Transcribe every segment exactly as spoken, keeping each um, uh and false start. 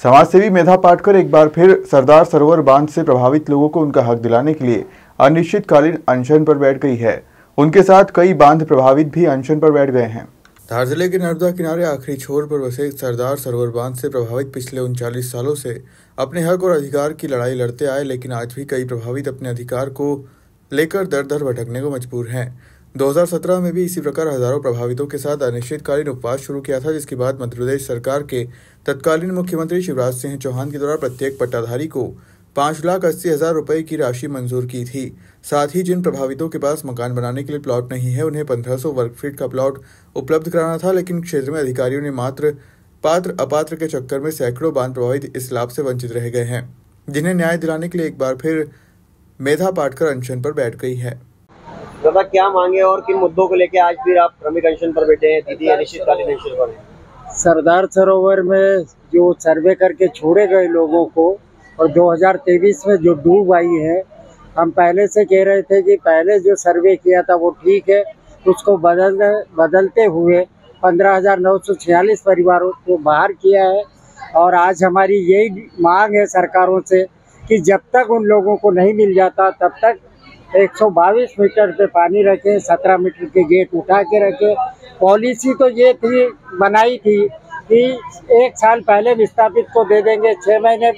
समाजसेवी मेधा पाटकर एक बार फिर सरदार सरोवर बांध से प्रभावित लोगों को उनका हक दिलाने के लिए अनिश्चितकालीन अनशन पर बैठ गई है। उनके साथ कई बांध प्रभावित भी अनशन पर बैठ गए हैं। धार जिले के नर्मदा किनारे आखिरी छोर पर बसे सरदार सरोवर बांध से प्रभावित पिछले उनचालीस सालों से अपने हक और अधिकार की लड़ाई लड़ते आए, लेकिन आज भी कई प्रभावित अपने अधिकार को लेकर दर दर भटकने को मजबूर हैं। दो हज़ार सत्रह में भी इसी प्रकार हजारों प्रभावितों के साथ अनिश्चितकालीन उपवास शुरू किया था, जिसके बाद मध्य प्रदेश सरकार के तत्कालीन मुख्यमंत्री शिवराज सिंह चौहान के द्वारा प्रत्येक पट्टाधारी को पाँच लाख अस्सी हजार रुपए की राशि मंजूर की थी। साथ ही जिन प्रभावितों के पास मकान बनाने के लिए प्लॉट नहीं है, उन्हें पंद्रह सौ वर्ग फीट का प्लॉट उपलब्ध कराना था, लेकिन क्षेत्र में अधिकारियों ने मात्र पात्र अपात्र के चक्कर में सैकड़ों बांध प्रभावित इस लाभ से वंचित रह गए हैं, जिन्हें न्याय दिलाने के लिए एक बार फिर मेधा पाटकर अनशन पर बैठ गई है। दादा, क्या मांगे और किन मुद्दों को लेकर आज फिर आप क्रमिक अनशन पर बैठे हैं? दीदी अनिश्चितकालीन अनशन पर है। सरदार सरोवर में जो सर्वे करके छोड़े गए लोगों को और दो हज़ार तेईस में जो डूब आई है, हम पहले से कह रहे थे कि पहले जो सर्वे किया था वो ठीक है, उसको बदल बदलते हुए पंद्रह हजार नौ सौ छियालीस परिवारों को बाहर किया है। और आज हमारी यही मांग है सरकारों से कि जब तक उन लोगों को नहीं मिल जाता तब तक एक सौ बाईस मीटर पे पानी रखें, सत्रह मीटर के गेट उठा के रखें। पॉलिसी तो ये थी बनाई थी कि एक साल पहले विस्थापित को दे देंगे, छः महीने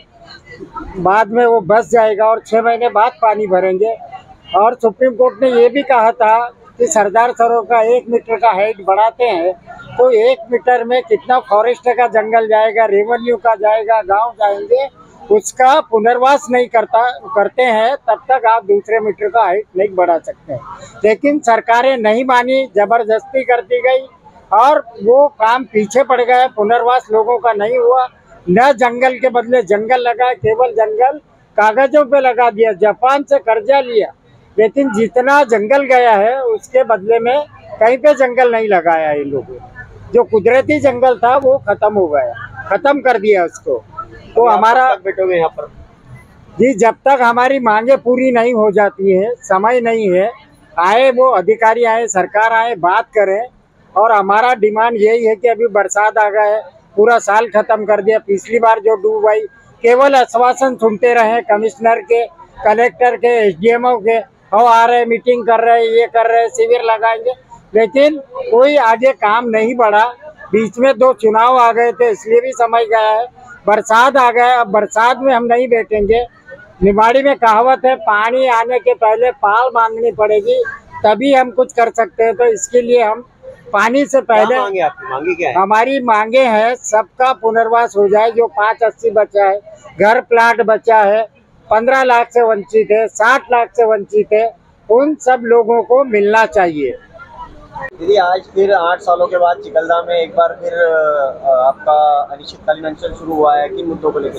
बाद में वो बस जाएगा और छः महीने बाद पानी भरेंगे। और सुप्रीम कोर्ट ने ये भी कहा था कि सरदार सरोवर का एक मीटर का हाइट बढ़ाते हैं तो एक मीटर में कितना फॉरेस्ट का जंगल जाएगा, रेवेन्यू का जाएगा, गांव जाएंगे, उसका पुनर्वास नहीं करता करते हैं तब तक आप दूसरे मीटर का हाइट नहीं बढ़ा सकते हैं। लेकिन सरकारें नहीं मानी, जबरदस्ती कर दी गई और वो काम पीछे पड़ गया। पुनर्वास लोगों का नहीं हुआ, न जंगल के बदले जंगल लगा, केवल जंगल कागजों पे लगा दिया। जापान से कर्जा लिया, लेकिन जितना जंगल गया है उसके बदले में कहीं पे जंगल नहीं लगाया इन लोगों ने। जो कुदरती जंगल था वो खत्म हो गया, खत्म कर दिया उसको। तो हमारा बैठोगे यहाँ पर जी, जब तक हमारी मांगे पूरी नहीं हो जाती है, समय नहीं है, आए वो अधिकारी आए, सरकार आए, बात करें। और हमारा डिमांड यही है कि अभी बरसात आ गया है, पूरा साल खत्म कर दिया। पिछली बार जो डूब आई केवल आश्वासन सुनते रहे कमिश्नर के, कलेक्टर के, एसडीएमओ के, वो आ रहे मीटिंग कर रहे, ये कर रहे, शिविर लगाएंगे, लेकिन कोई आगे काम नहीं बढ़ा। बीच में दो चुनाव आ गए थे, इसलिए भी समय गया है। बरसात आ गया, अब बरसात में हम नहीं बैठेंगे। निमाड़ी में कहावत है, पानी आने के पहले पाल बांधनी पड़ेगी तभी हम कुछ कर सकते हैं। तो इसके लिए हम पानी से पहले मांगे, आपकी मांगे क्या है? हमारी मांगे हैं सबका पुनर्वास हो जाए। जो पाँच अस्सी बचा है, घर प्लाट बचा है, पंद्रह लाख से वंचित है, साठ लाख से वंचित है, उन सब लोगों को मिलना चाहिए। दीदी, आज फिर आठ सालों के बाद चिकलदा में एक बार फिर आपका अनिश्चितकालीन अनशन शुरू हुआ है, किन मुद्दों को लेकर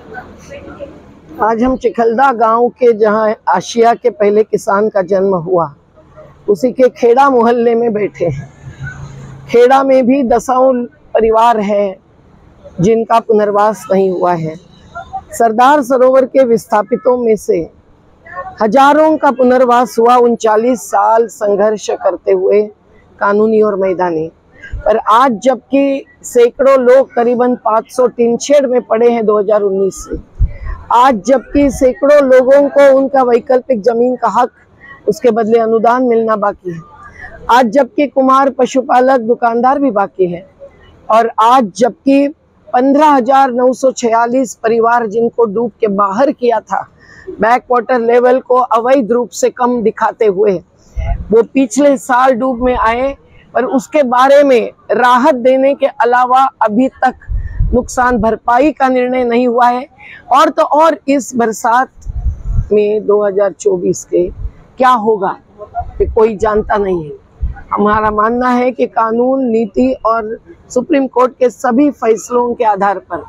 शुरू? आज हम चिकलदा गांव के, जहां आशिया के पहले किसान का जन्म हुआ, उसी के खेड़ा मोहल्ले में बैठे हैं। खेड़ा में भी दसों परिवार हैं जिनका पुनर्वास नहीं हुआ है। सरदार सरोवर के विस्थापितों में से हजारों का पुनर्वास हुआ उनचालीस साल संघर्ष करते हुए, कानूनी और मैदानी। पर आज जबकि सैकड़ों लोग करीबन पाँच सौ टिनछेड़ में पड़े हैं दो हज़ार उन्नीस से, आज जबकि सैकड़ों लोगों को उनका वैकल्पिक जमीन का हक, उसके बदले अनुदान मिलना बाकी है, आज जबकि कुमार, पशुपालक, दुकानदार भी बाकी है, और आज जबकि पंद्रह हजार नौ सौ छियालीस परिवार जिनको डूब के बाहर किया था, बैक वाटर लेवल को अवैध रूप से कम दिखाते हुए वो पिछले साल डूब में आए, पर उसके बारे में राहत देने के अलावा अभी तक नुकसान भरपाई का निर्णय नहीं हुआ है। और तो और इस बरसात में दो हज़ार चौबीस के क्या होगा ये कोई जानता नहीं है। हमारा मानना है कि कानून, नीति और सुप्रीम कोर्ट के सभी फैसलों के आधार पर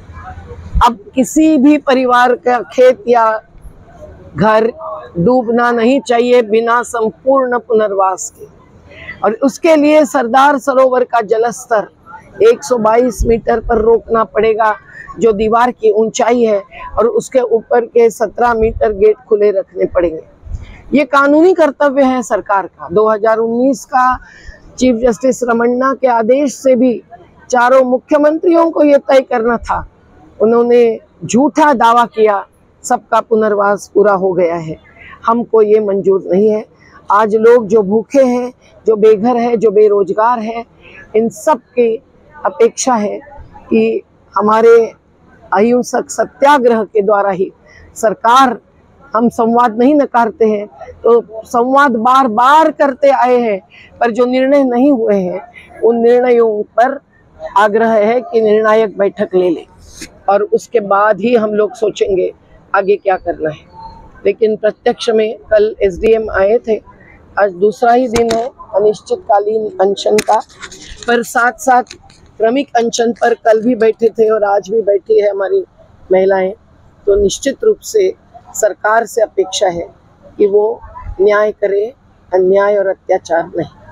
अब किसी भी परिवार का खेत या घर डूबना नहीं चाहिए बिना संपूर्ण पुनर्वास के। और उसके लिए सरदार सरोवर का जलस्तर एक सौ बाईस मीटर पर रोकना पड़ेगा, जो दीवार की ऊंचाई है, और उसके ऊपर के सत्रह मीटर गेट खुले रखने पड़ेंगे। ये कानूनी कर्तव्य है सरकार का। दो हज़ार उन्नीस का चीफ जस्टिस रमन्ना के आदेश से भी चारों मुख्यमंत्रियों को ये तय करना था उन्होंने झूठा दावा किया सबका पुनर्वास पूरा हो गया है। हमको ये मंजूर नहीं है। आज लोग जो भूखे हैं, जो बेघर हैं, जो बेरोजगार हैं, इन सब की अपेक्षा है कि हमारे अहिंसक सत्याग्रह के द्वारा ही सरकार, हम संवाद नहीं नकारते हैं, तो संवाद बार बार करते आए हैं, पर जो निर्णय नहीं हुए हैं उन निर्णयों पर आग्रह है कि निर्णायक बैठक ले ले और उसके बाद ही हम लोग सोचेंगे आगे क्या करना है। लेकिन प्रत्यक्ष में कल एसडीएम आए थे, आज दूसरा ही दिन है अनिश्चितकालीन अनशन का, पर साथ साथ क्रमिक अनशन पर कल भी बैठे थे और आज भी बैठी है हमारी महिलाएं। तो निश्चित रूप से सरकार से अपेक्षा है कि वो न्याय करे, अन्याय और अत्याचार नहीं।